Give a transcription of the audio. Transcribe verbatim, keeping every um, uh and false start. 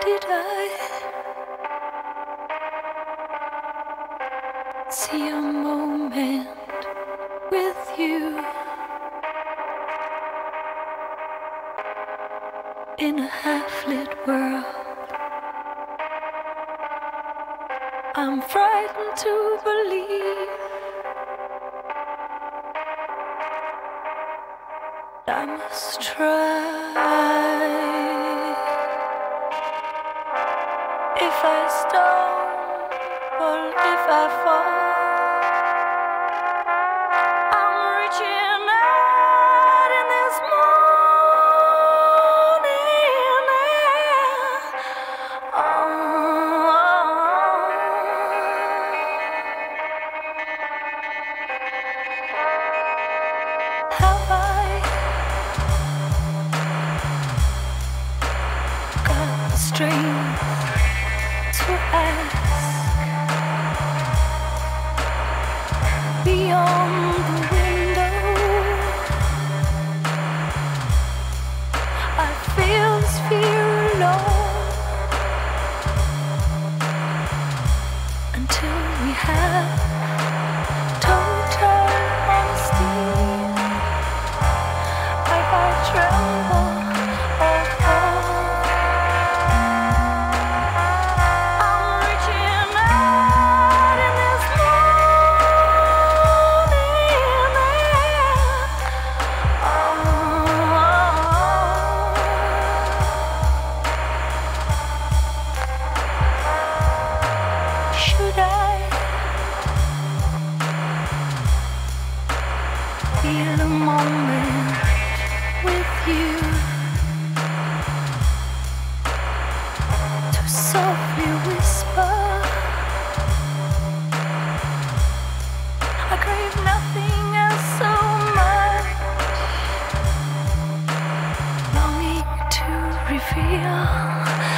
did I see a moment with you in a half-lit world? I'm frightened to believe I must try. If I stumble, if I fall, I'm reaching out in this morning air. Oh, have I got the strength to ask beyond the window? I feel this fear alone until we have total honesty. If I tremble or fall, I'm reaching out in this morning air. Oh, should I feel a moment with you to softly whisper? I crave nothing else so much, longing to reveal